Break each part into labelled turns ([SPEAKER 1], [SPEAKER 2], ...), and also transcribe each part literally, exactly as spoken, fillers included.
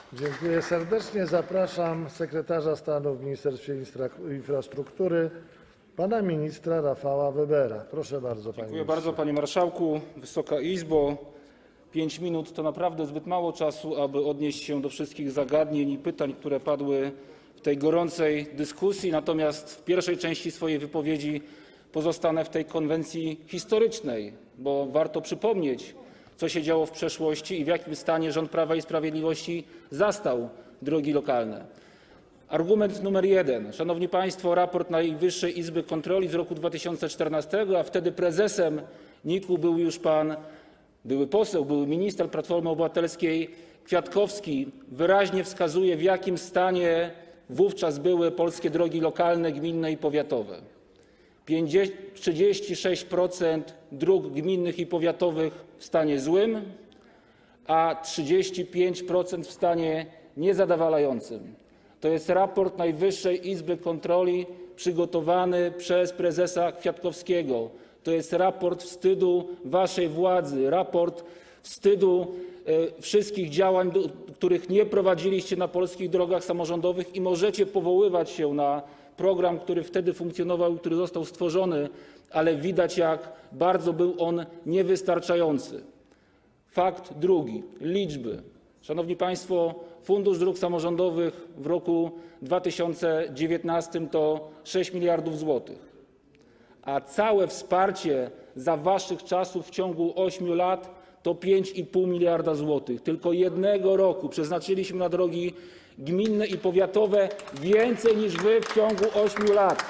[SPEAKER 1] Dziękuję serdecznie. Zapraszam sekretarza stanu w Ministerstwie Infrastruktury, pana ministra Rafała Webera. Proszę bardzo, panie
[SPEAKER 2] Dziękuję bardzo, panie marszałku. Wysoka Izbo, pięć minut to naprawdę zbyt mało czasu, aby odnieść się do wszystkich zagadnień i pytań, które padły w tej gorącej dyskusji. Natomiast w pierwszej części swojej wypowiedzi pozostanę w tej konwencji historycznej, bo warto przypomnieć, co się działo w przeszłości i w jakim stanie rząd Prawa i Sprawiedliwości zastał drogi lokalne. Argument numer jeden. Szanowni państwo, raport Najwyższej Izby Kontroli z roku dwa tysiące czternastego, a wtedy prezesem N I K-u był już pan były poseł, były minister Platformy Obywatelskiej Kwiatkowski, wyraźnie wskazuje, w jakim stanie wówczas były polskie drogi lokalne, gminne i powiatowe. trzydzieści sześć procent dróg gminnych i powiatowych w stanie złym, a trzydzieści pięć procent w stanie niezadowalającym. To jest raport Najwyższej Izby Kontroli przygotowany przez prezesa Kwiatkowskiego. To jest raport wstydu waszej władzy, raport wstydu wszystkich działań, których nie prowadziliście na polskich drogach samorządowych, i możecie powoływać się na program, który wtedy funkcjonował i który został stworzony, ale widać, jak bardzo był on niewystarczający. Fakt drugi. Liczby. Szanowni państwo, Fundusz Dróg Samorządowych w roku dwa tysiące dziewiętnastym to sześć miliardów złotych, a całe wsparcie za waszych czasów w ciągu ośmiu lat to pięć i pół miliarda złotych. Tylko jednego roku przeznaczyliśmy na drogi gminne i powiatowe więcej niż wy w ciągu ośmiu lat.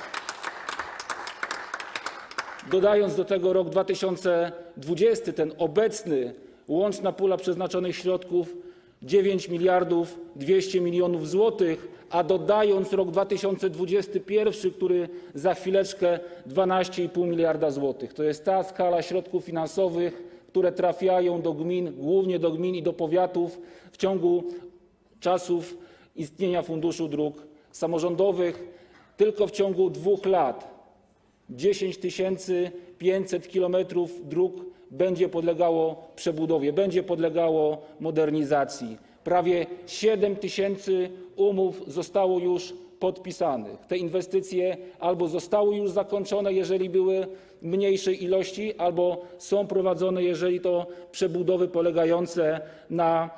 [SPEAKER 2] Dodając do tego rok dwa tysiące dwudziesty, ten obecny, łączna pula przeznaczonych środków dziewięć miliardów dwieście milionów złotych, a dodając rok dwa tysiące dwudziesty pierwszy, który za chwileczkę dwanaście i pół miliarda złotych. To jest ta skala środków finansowych, które trafiają do gmin, głównie do gmin i do powiatów w ciągu czasów istnienia Funduszu Dróg Samorządowych. Tylko w ciągu dwóch lat dziesięć tysięcy pięćset kilometrów dróg będzie podlegało przebudowie, będzie podlegało modernizacji. Prawie siedem tysięcy umów zostało już podpisanych. Te inwestycje albo zostały już zakończone, jeżeli były mniejszej ilości, albo są prowadzone, jeżeli to przebudowy polegające na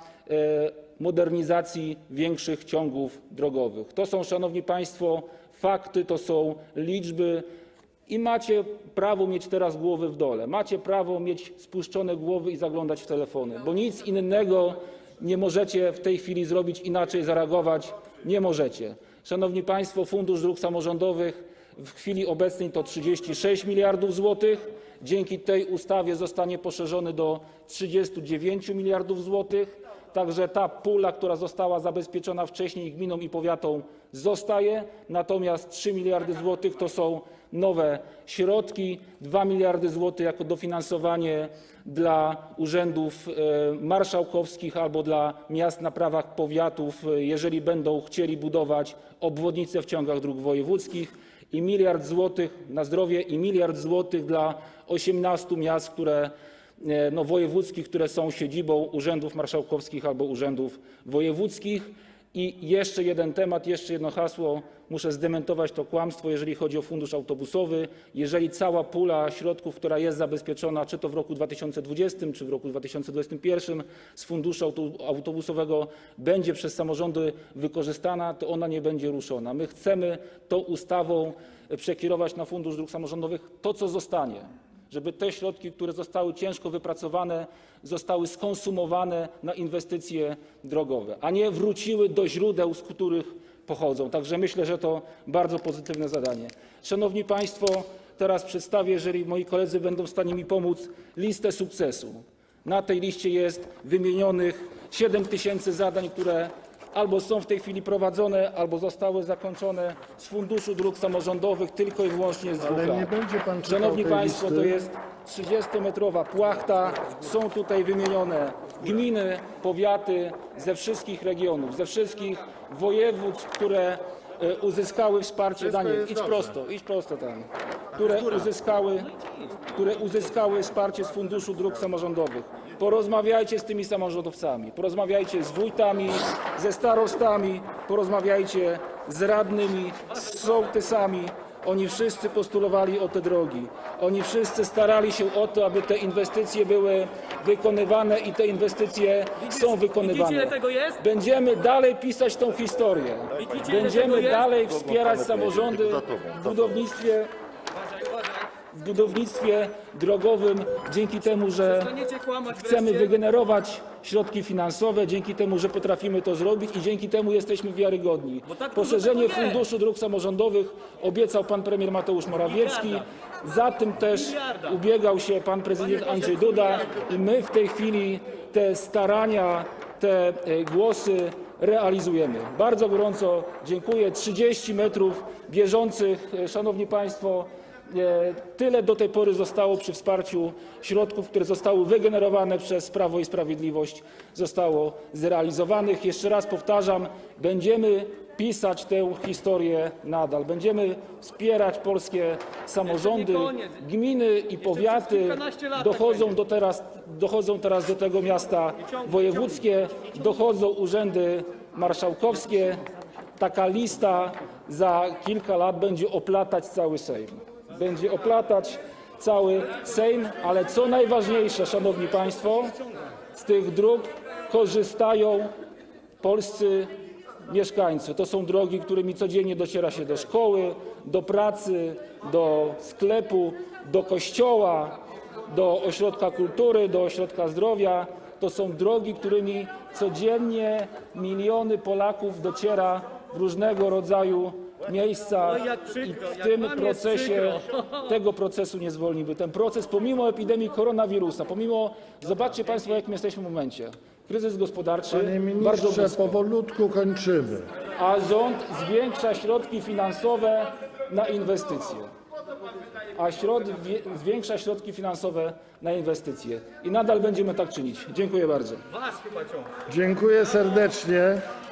[SPEAKER 2] modernizacji większych ciągów drogowych. To są, szanowni państwo, fakty, to są liczby. I macie prawo mieć teraz głowy w dole. Macie prawo mieć spuszczone głowy i zaglądać w telefony, bo nic innego nie możecie w tej chwili zrobić, inaczej zareagować nie możecie. Szanowni państwo, Fundusz Dróg Samorządowych w chwili obecnej to trzydzieści sześć miliardów złotych. Dzięki tej ustawie zostanie poszerzony do trzydziestu dziewięciu miliardów złotych. Także ta pula, która została zabezpieczona wcześniej gminom i powiatom, zostaje. Natomiast trzy miliardy złotych to są nowe środki, dwa miliardy złotych jako dofinansowanie dla urzędów marszałkowskich albo dla miast na prawach powiatów, jeżeli będą chcieli budować obwodnice w ciągach dróg wojewódzkich, i miliard złotych na zdrowie, i miliard złotych dla osiemnastu miast, które no, wojewódzkich, które są siedzibą urzędów marszałkowskich albo urzędów wojewódzkich. I jeszcze jeden temat, jeszcze jedno hasło. Muszę zdementować to kłamstwo, jeżeli chodzi o fundusz autobusowy. Jeżeli cała pula środków, która jest zabezpieczona, czy to w roku dwa tysiące dwudziestym, czy w roku dwa tysiące dwudziestym pierwszym z funduszu autobusowego będzie przez samorządy wykorzystana, to ona nie będzie ruszona. My chcemy tą ustawą przekierować na Fundusz Dróg Samorządowych to, co zostanie, żeby te środki, które zostały ciężko wypracowane, zostały skonsumowane na inwestycje drogowe, a nie wróciły do źródeł, z których pochodzą. Także myślę, że to bardzo pozytywne zadanie. Szanowni państwo, teraz przedstawię, jeżeli moi koledzy będą w stanie mi pomóc, listę sukcesu. Na tej liście jest wymienionych siedem tysięcy zadań, które albo są w tej chwili prowadzone, albo zostały zakończone z Funduszu Dróg Samorządowych tylko i wyłącznie z dwóch
[SPEAKER 1] Ale nie
[SPEAKER 2] lat.
[SPEAKER 1] będzie pan czytał
[SPEAKER 2] Szanowni
[SPEAKER 1] tej
[SPEAKER 2] państwo,
[SPEAKER 1] listy.
[SPEAKER 2] to jest trzydziestometrowa płachta. Są tutaj wymienione gminy, powiaty ze wszystkich regionów, ze wszystkich województw, które uzyskały wsparcie. Daniel, idź prosto, idź prosto tam. Które uzyskały, które uzyskały wsparcie z Funduszu Dróg Samorządowych. porozmawiajcie z tymi samorządowcami, porozmawiajcie z wójtami, ze starostami, porozmawiajcie z radnymi, z sołtysami. Oni wszyscy postulowali o te drogi. Oni wszyscy starali się o to, aby te inwestycje były wykonywane i te inwestycje są wykonywane.
[SPEAKER 3] Widzicie, ile tego jest?
[SPEAKER 2] Będziemy dalej pisać tą historię.
[SPEAKER 3] Widzicie, ile
[SPEAKER 2] Będziemy
[SPEAKER 3] tego jest?
[SPEAKER 2] dalej wspierać samorządy w budownictwie, w budownictwie drogowym dzięki temu, że
[SPEAKER 3] Przestaniecie kłamać
[SPEAKER 2] chcemy
[SPEAKER 3] wreszcie.
[SPEAKER 2] wygenerować środki finansowe, dzięki temu, że potrafimy to zrobić i dzięki temu jesteśmy wiarygodni.
[SPEAKER 3] Bo tak
[SPEAKER 2] Poszerzenie
[SPEAKER 3] dużo tego jest.
[SPEAKER 2] Funduszu Dróg Samorządowych obiecał pan premier Mateusz Morawiecki.
[SPEAKER 3] Miliarda.
[SPEAKER 2] Za tym też
[SPEAKER 3] Miliarda.
[SPEAKER 2] ubiegał się pan prezydent Andrzej Duda i my w tej chwili te starania, te e, głosy realizujemy. Bardzo gorąco dziękuję. trzydzieści metrów bieżących, e, szanowni państwo, e, tyle do tej pory zostało przy wsparciu środków, które zostały wygenerowane przez Prawo i Sprawiedliwość, zostało zrealizowanych. Jeszcze raz powtarzam, będziemy pisać tę historię nadal. Będziemy wspierać polskie samorządy,
[SPEAKER 3] koniec.
[SPEAKER 2] gminy i powiaty.
[SPEAKER 3] kilkanaście lat
[SPEAKER 2] Dochodzą,
[SPEAKER 3] tak
[SPEAKER 2] do teraz, dochodzą teraz do tego miasta wojewódzkie, dochodzą urzędy marszałkowskie. Taka lista za kilka lat będzie oplatać cały Sejm. Będzie oplatać cały Sejm, ale co najważniejsze, szanowni państwo, z tych dróg korzystają polscy mieszkańcy. To są drogi, którymi codziennie dociera się do szkoły, do pracy, do sklepu, do kościoła, do ośrodka kultury, do ośrodka zdrowia. To są drogi, którymi codziennie miliony Polaków dociera w różnego rodzaju miejsca
[SPEAKER 3] Oj, jak przykro,
[SPEAKER 2] i w
[SPEAKER 3] jak
[SPEAKER 2] tym
[SPEAKER 3] wam jest
[SPEAKER 2] procesie
[SPEAKER 3] przykro.
[SPEAKER 2] tego procesu nie zwolnimy. Ten proces pomimo epidemii koronawirusa, pomimo, zobaczcie państwo, w jakim jesteśmy momencie. Kryzys gospodarczy,
[SPEAKER 1] Panie
[SPEAKER 2] bardzo
[SPEAKER 1] ministrze,
[SPEAKER 2] blisko,
[SPEAKER 1] powolutku kończymy.
[SPEAKER 2] a rząd zwiększa środki finansowe na inwestycje. A środ, wie- zwiększa środki finansowe na inwestycje. I nadal będziemy tak czynić. Dziękuję bardzo.
[SPEAKER 3] Was chyba ciągle.
[SPEAKER 1] Dziękuję serdecznie.